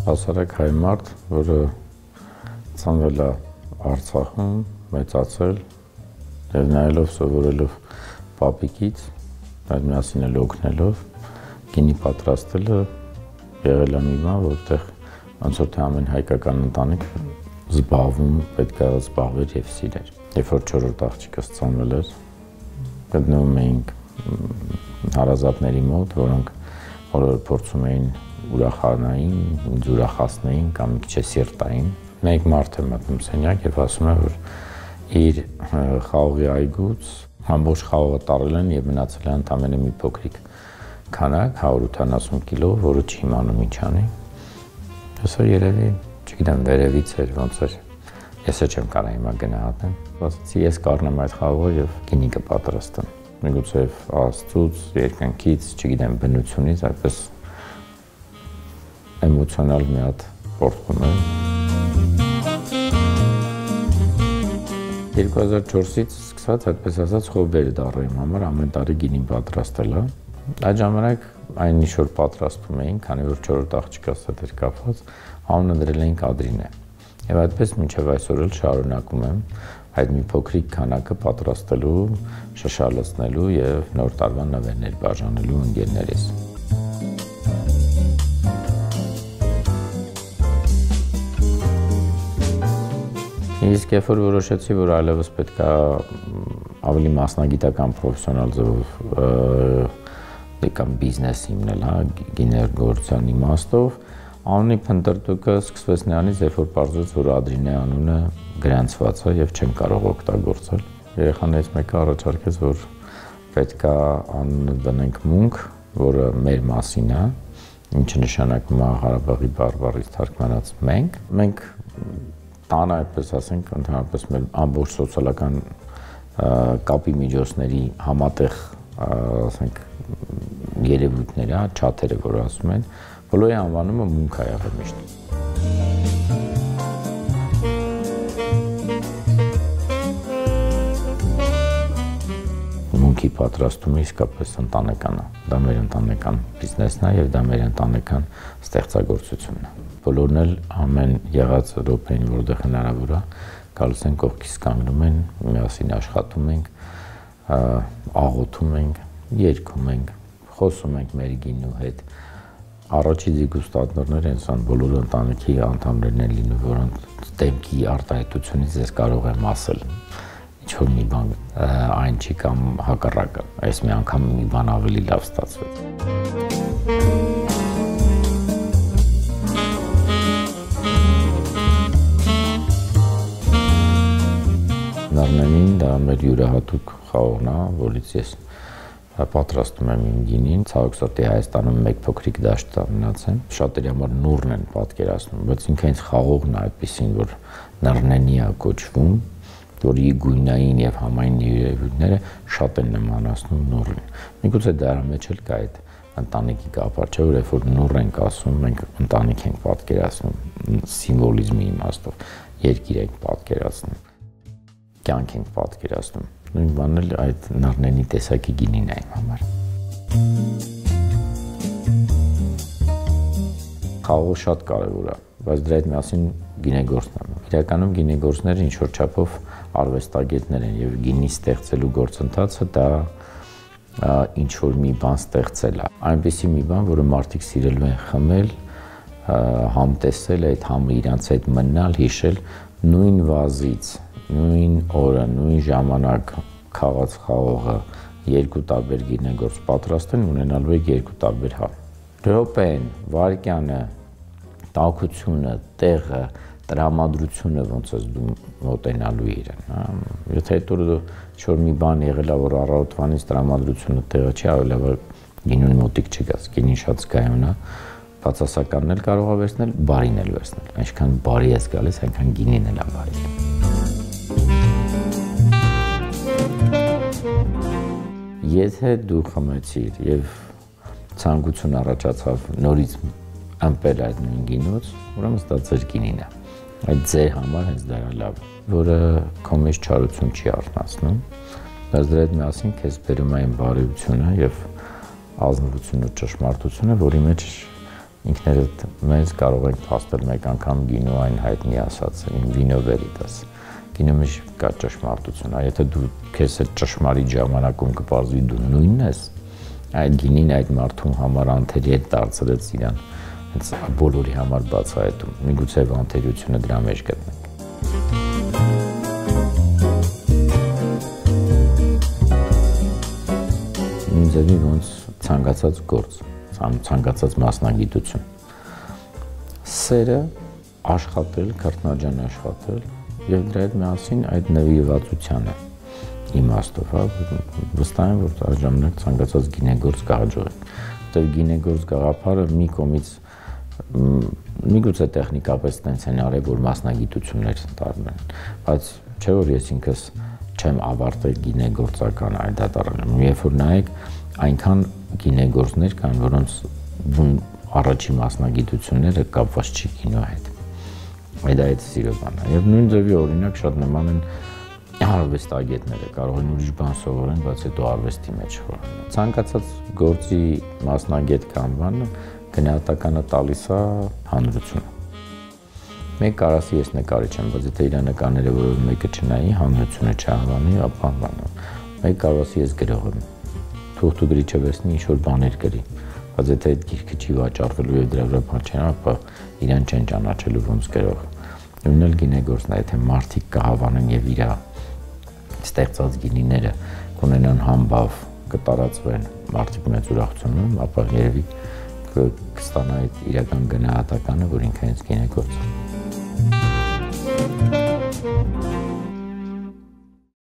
Հասարակ հայ մարդ, որը ծնվել է Արցախում, մեծացել եւ նայելով սովորելով պապիկից, այդ միասին էլ օգնելով, գինի պատրաստելը եղել է մի բան, որտեղ ոնց որ թե ամեն հայկական ընտանիք զբաղվում, պետք է զբաղվեր եւ սիրեր։ Երբ որ 4-րդ աղջիկս ծնվել էր, գտնվում էինք հարազատների մոտ, որոնք բոլորը փորձում էին ուրախանային, ինձ ուրախացնեին կամ մի քիչ սիրտային։ Մեկ մարդ է մտնում սենյակ եւ ասում է, որ իր խաղողի այգուց ամբողջ խաղողը տարել են եւ մնացել է ընդամենը մի փոքրիկ քանակ, 180 կիլո, որը չի իմանում ինչ անի։ Հեսա երևի, չգիտեմ, վերևից էր, ոնց էր։ Ես չեմ կարող հիմա գնահատեմ։ Ասացի, ես կառնեմ այդ խաղողը եւ գինի կպատրաստեմ։ Միգուցե Աստծուց, երկնքից, չգիտեմ, բնությունից, այդպես էմոցիոնալ մի հատ պորտվում է։ 2004-ից սկսած, այդպես ասած, հոբբեր դառա իմ համար ամեն տարի գինի պատրաստելը։ Այդ ժամանակ այն ինչ որ պատրաստում էին, քանի որ 4-րդ աղջիկս հետ էր կապված, անունը դրել էինք Ադրինե։ Եվ այդպես մինչև այսօր էլ շարունակում եմ այդ մի փոքրիկ քանակը պատրաստելու, շշալցնելու եւ նոր տարվա նվերներ բաժանելու ընկերներիս։ Իսկ երբ որ որոշեցի, որ այլևս պետք է ավելի մասնագիտական պրոֆեսիոնալ ձևով կամ բիզնես հիմնել, գինեգործության իմաստով, անունի փնտրտուքը սկսվեց նրանից, երբ որ պարզվեց, որ Ադրինե անունը գրանցված է եւ չեն կարող օգտագործել։ Երեխաներից մեկը առաջարկեց, որ պետք է անունը դնենք Մունք, որը մեր մասին է, ինչը նշանակում է Ղարաբաղի բարբառից թարգմանած մենք։ Մենք տանը, այդպես ասենք, ընդհանրապես մեր ամբողջ սոցիալական կապի միջոցների համատեղ, ասենք, երևույթները, չաթերը, որ ասում են, բոլորի անվանումը Մունք է եղել միշտ։ Մունքի պատրաստումը իսկապես ընտանեկան է, դա մեր ընտանեկան բիզնեսն է եւ դա մեր ընտանեկան ստեղծագործությունն է։ Բոլորն էլ ամեն եղած րոպեին, որտեղ հնարավոր է, գալիս են կողքից կանգնում են, միասին աշխատում ենք, աղոթում ենք, երգում ենք, խոսում ենք մեր գինու հետ։ Առաջի դիգուստատորները հենց բոլոր ընտանիքի անդամներն են լինում, որոնց դեմքի արտահայտությունից ես կարող եմ ասել ինչ-որ մի բան այն չի կամ հակառակը, այս մի անգամ մի բան ավելի լավ ստացվեց։ Նարնենին դա մեր յուրահատուկ խաղողն է, որից ես պատրաստում եմ իմ գինին, ցավոքսոտի Հայաստանում մեկ փոքրիկ դաշտ մնացել, շատերի համար նուռն են պատկերացնում, բայց ինքը հենց խաղողն է այդպեսին, որ նռնենի է կոչվում, որի գույնային եւ համային երևույթները շատ են նմանացնում նուռին։ Միգուցե դրա մեջ էլ կա այդ ընտանիքի կապը, չէ՞ որ երբ որ նուռ ենք ասում, մենք ընտանիք ենք պատկերացնում սիմվոլիզմի իմաստով, երկիր ենք պատկերացնում, կյանք ենք պատկերացնում։ Նույն բանն էլ այդ նռնենի տեսակի գինին է իմ համար։ Խաղողը շատ կարևոր է, բայց դրա հետ միասին գինեգործն է։ Իրականում գինեգործները ինչ որ չափով արվեստագետներ են եւ գինի ստեղծելու գործընթացը դա ինչ որ մի բան ստեղծել է։ Այնպիսի մի բան, որը մարդիկ սիրելու են խմել, համտեսել, այդ համը իրանց հետ մնալ, հիշել նույն վազից, նույն օրը, նույն ժամանակ քաղաց խաղողը երկու տարբեր գինեգործ պատրաստեն ունենալու է երկու տարբեր համ։ Րոպեն, վարկյանը, տաքությունը, տեղը, տրամադրությունը ոնց ես դու մոտենալու իրեն, եթե հետո ինչ-որ մի բան եղել է, որ առավոտվանից տրամադրությունը տեղը չի, ավելի լավ գինուն մոտիկ չգաս, գինին շատ զգայուն է, բացասականն էլ կարող է վերցնել, բարին էլ վերցնել, այնքան բարի ես գալիս, այնքան գինին էլ է բարի։ Եթե դու խմեցիր եւ ցանկություն առաջացավ նորից ըմպել այդ նույն գինուց, ուրեմն դա ձեր գինին է։ Այդ ձեր համար հենց դա լավ է, որը քո մեջ չարություն չի արթնացնում, բայց դրա հետ միասին քեզ բերում է այն բարիությունը եւ ազնվությունը, ճշմարտությունը, որի մեջ ինքներդ մեզ կարող ենք փաստել մեկ անգամ գինու այն հայտնի ասածը, in vino veritas։ Գինու մեջ կա ճշմարտություն, եթե դու քեզ այդ ճշմարիտ ժամանակում կպարզվի դու նույնն ես, այդ գինին այդ մարդուն համար անթերի դարձրեց իրան, հենց բոլորի համար բացահայտում, միգուցե անթերությունը դրա մեջ գտնենք։ Ինձ ոնց ցանկացած գործ, ցանկացած մասնագիտություն։ Սերը աշխատել, քրտնաջան աշխատել եւ դրա հետ միասին այդ նվիրվածությանը իմաստով, հա, վստահ եմ, որ այդ ժամանակ ցանկացած գինեգործ կհաջողի։ Որտեղ գինեգործ գաղափարը մի կողմից միգուցե տեխնիկապես տենց են արել, որ մասնագիտություններ տարբեր, բայց չէ որ ես ինքս չեմ ավարտել գինեգործական այդ դատարանում, երբ որ նայեք այնքան գինեգործներ կան, որոնց առաջի մասնագիտությունները կապված չի գինու հետ։ Այդ սիրո բան է։ Եվ նույն ձևի օրինակ շատ նման են արվեստագետները, կարող են ուրիշ բան սովորեն, բայց հետո արվեստի մեջ խորան։ Ցանկացած գործի մասնագետ կամ բանը գնահատականը տալիս է հանրությունը։ Մեկ կարասի ես նկարիչ եմ, բայց եթե իր նկարները որևէ մեկը չնայի, հանրությունը չհավանի, ապա բանը։ Մեկ կարասի ես գրող եմ, թուղթու գրիչը վերցնի ինչ-որ բաներ գրի, բայց եթե այդ գիրքը չի վաճառվելու եւ դրա վրա բան չեն, ապա իրան չեն ճանաչելու ոնց գրող։ Նույնն էլ գինեգործն է, եթե մարդիկ կհավանեն եւ իր ստեղծած գինիները կունենան համբավ, կտարածվեն մարդիկ մեծ ուրախություն, ապա երևի կստանա այդ իրական գնահատականը, որ ինքը հենց գինեգործ է։